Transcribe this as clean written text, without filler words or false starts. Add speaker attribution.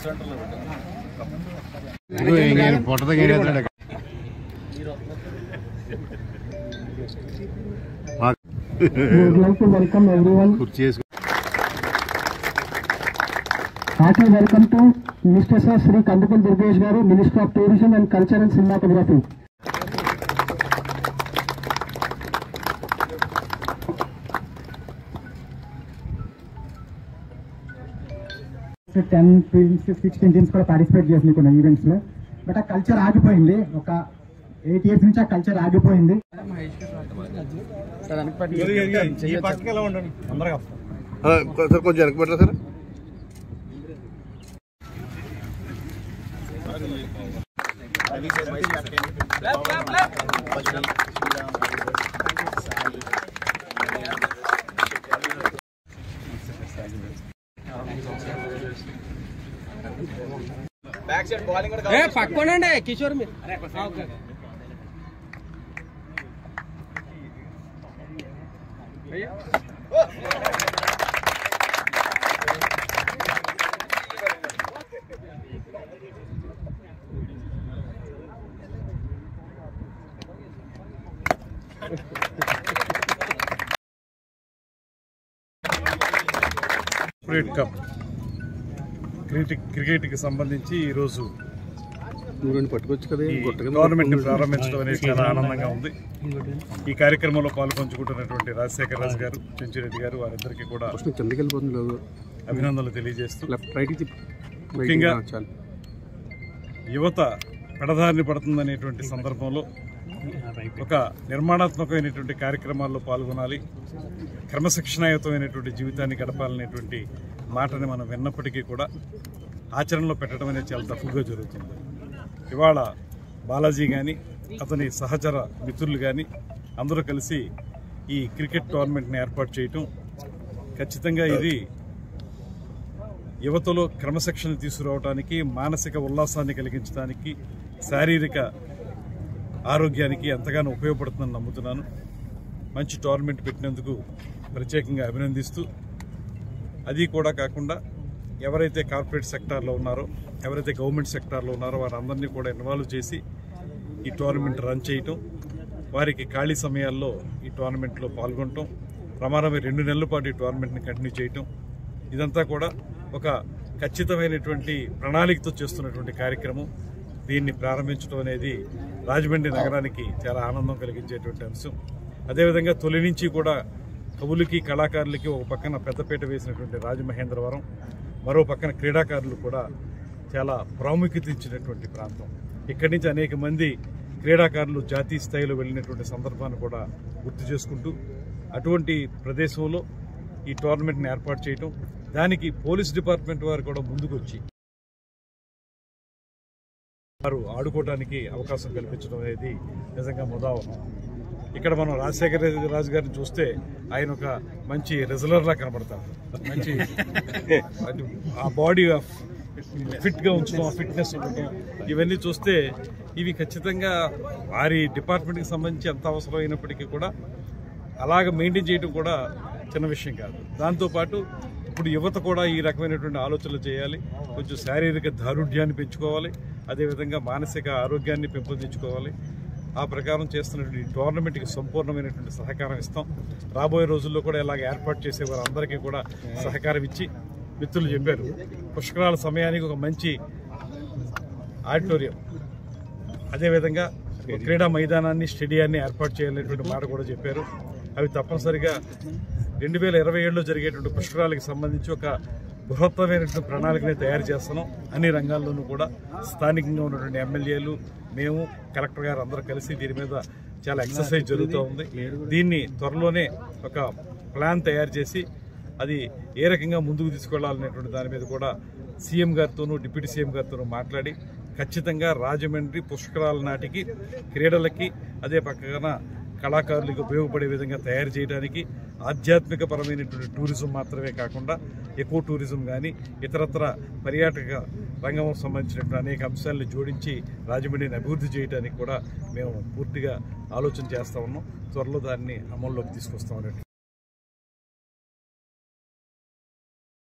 Speaker 1: would like to welcome everyone. Hearty welcome to Mr. Sri Kandapalli Durgesh Garu, Minister of Tourism and Culture and Cinematography. So 10 teams, 16 teams కూడా participate చేసినాయి కొన్ని events లో. But ఆ culture ఆగిపోయింది. ఒక 8 years నుంచి ఆ culture ఆగిపోయింది.
Speaker 2: సార్ కొంచెం వెనక్కి పెట్టరా సార్.
Speaker 3: పక్కనండి కిషోర్ మీరు
Speaker 4: కప్ క్రికెట్ కి సంబంధించి ఈ రోజు గవర్నమెంట్ ని ప్రారంభించడం అనేది చాలా ఆనందంగా ఉంది. ఈ కార్యక్రమంలో పాల్పంచుకుంటున్నటువంటి రాజశేఖర్ రాజు గారు, చెంచురెడ్డి గారు, వారందరికీ కూడా అభినందనలు తెలియజేస్తూ, ముఖ్యంగా యువత పెడదారిని పడుతుందనేటువంటి సందర్భంలో ఒక నిర్మాణాత్మకమైనటువంటి కార్యక్రమాల్లో పాల్గొనాలి, క్రమశిక్షణాయుతమైనటువంటి జీవితాన్ని గడపాలనేటువంటి మాటని మనం విన్నప్పటికీ కూడా ఆచరణలో పెట్టడం అనేది చాలా తక్కువగా జరుగుతుంది. ఇవాళ బాలాజీ కానీ అతని సహచర మిత్రులు కానీ అందరూ కలిసి ఈ క్రికెట్ టోర్నమెంట్ని ఏర్పాటు చేయటం ఖచ్చితంగా ఇది యువతలో క్రమశిక్షణ తీసుకురావడానికి, మానసిక ఉల్లాసాన్ని కలిగించడానికి, శారీరక ఆరోగ్యానికి ఎంతగానో ఉపయోగపడుతుందని నమ్ముతున్నాను. మంచి టోర్నమెంట్ పెట్టినందుకు ప్రత్యేకంగా అభినందిస్తూ, అది కూడా కాకుండా ఎవరైతే కార్పొరేట్ సెక్టార్లో ఉన్నారో, ఎవరైతే గవర్నమెంట్ సెక్టార్లో ఉన్నారో వారందరినీ కూడా ఇన్వాల్వ్ చేసి ఈ టోర్నమెంట్ రన్ చేయటం, వారికి ఖాళీ సమయాల్లో ఈ టోర్నమెంట్లో పాల్గొనటం, ప్రమాదమే 2 నెలల పాటు ఈ టోర్నమెంట్ని కంటిన్యూ చేయటం, ఇదంతా కూడా ఒక ఖచ్చితమైనటువంటి ప్రణాళికతో చేస్తున్నటువంటి కార్యక్రమం. దీన్ని ప్రారంభించడం అనేది రాజమండ్రి నగరానికి చాలా ఆనందం కలిగించేటువంటి అంశం. అదేవిధంగా తొలి నుంచి కూడా కవులకి, కళాకారులకి ఒక పక్కన పెద్దపీట వేసినటువంటి రాజమహేంద్రవరం, మరో పక్కన క్రీడాకారులు కూడా చాలా ప్రాముఖ్యత ఇచ్చినటువంటి ప్రాంతం. ఇక్కడి నుంచి అనేక మంది క్రీడాకారులు జాతీయ స్థాయిలో వెళ్ళినటువంటి సందర్భాన్ని కూడా గుర్తు చేసుకుంటూ, అటువంటి ప్రదేశంలో ఈ టోర్నమెంట్ని ఏర్పాటు చేయటం, దానికి పోలీస్ డిపార్ట్మెంట్ వారు కూడా ముందుకు వచ్చి వారు ఆడుకోవడానికి అవకాశం కల్పించడం అనేది నిజంగా ముదావనం. ఇక్కడ మనం రాజశేఖర రాజు గారిని చూస్తే ఆయన ఒక మంచి రెజ్లర్లా కనబడతారు. మంచి ఆ బాడీ ఫిట్గా ఉంచడం, ఆ ఫిట్నెస్ ఉండటం, ఇవన్నీ చూస్తే ఇవి ఖచ్చితంగా వారి డిపార్ట్మెంట్కి సంబంధించి ఎంత అవసరమైనప్పటికీ కూడా అలాగ మెయింటైన్ చేయడం కూడా చిన్న విషయం కాదు. దాంతోపాటు ఇప్పుడు యువత కూడా ఈ రకమైనటువంటి ఆలోచనలు చేయాలి, కొంచెం శారీరక దారుఢ్యాన్ని పెంచుకోవాలి, అదేవిధంగా మానసిక ఆరోగ్యాన్ని పెంపొందించుకోవాలి. ఆ ప్రకారం చేస్తున్నటువంటి టోర్నమెంట్కి సంపూర్ణమైనటువంటి సహకారం ఇస్తాం. రాబోయే రోజుల్లో కూడా ఇలాగ ఏర్పాటు చేసే వారందరికీ కూడా సహకారం ఇచ్చి, మిత్రులు చెప్పారు పుష్కరాల సమయానికి ఒక మంచి ఆడిటోరియం, అదేవిధంగా క్రీడా మైదానాన్ని, స్టేడియాన్ని ఏర్పాటు చేయాలనేటువంటి మాట కూడా చెప్పారు. అవి తప్పనిసరిగా 2027లో జరిగేటువంటి పుష్కరాలకు సంబంధించి ఒక బృహత్తమైనటువంటి ప్రణాళికని తయారు చేస్తున్నాం. అన్ని రంగాల్లోనూ కూడా స్థానికంగా ఉన్నటువంటి ఎమ్మెల్యేలు, మేము, కలెక్టర్ గారు అందరూ కలిసి దీని మీద చాలా ఎక్సర్సైజ్ జరుగుతూ ఉంది. దీన్ని త్వరలోనే ఒక ప్లాన్ తయారు చేసి అది ఏ రకంగా ముందుకు తీసుకెళ్లాలనేటువంటి దాని మీద కూడా సీఎం గారితోనూ, డిప్యూటీ సీఎం గారితోనూ మాట్లాడి ఖచ్చితంగా రాజమండ్రి పుష్కరాల నాటికి క్రీడలకి, అదే పక్కన కళాకారులకు ఉపయోగపడే విధంగా తయారు చేయడానికి ఆధ్యాత్మిక పరమైనటువంటి టూరిజం మాత్రమే కాకుండా ఎకో టూరిజం కానీ ఇతరత్ర పర్యాటక రంగం సంబంధించినటువంటి అనేక అంశాలను జోడించి రాజమండ్రిని అభివృద్ధి చేయడానికి కూడా మేము పూర్తిగా ఆలోచన చేస్తూ ఉన్నాం. త్వరలో దాన్ని అమల్లోకి తీసుకొస్తామనేటువంటి